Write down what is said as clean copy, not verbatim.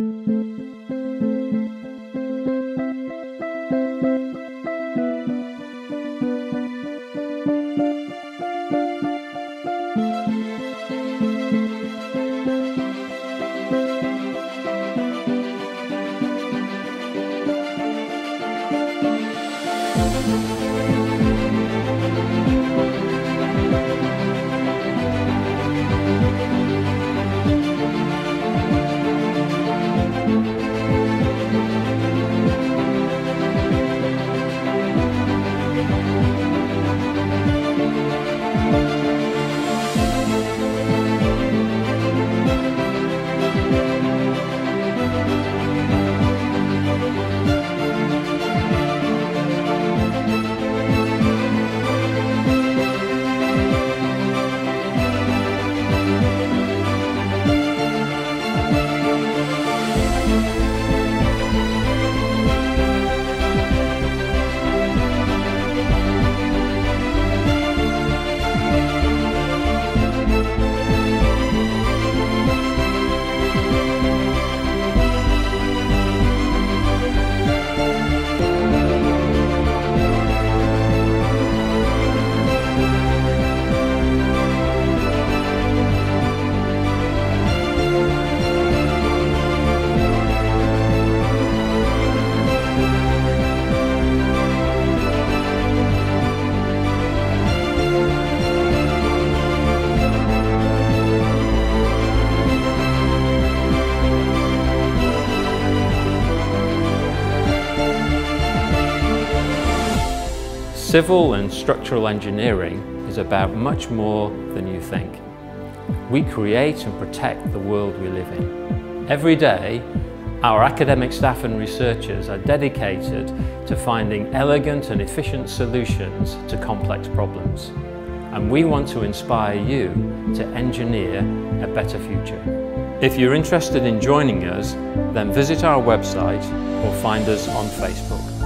Civil and structural engineering is about much more than you think. We create and protect the world we live in. Every day, our academic staff and researchers are dedicated to finding elegant and efficient solutions to complex problems. And we want to inspire you to engineer a better future. If you're interested in joining us, then visit our website or find us on Facebook.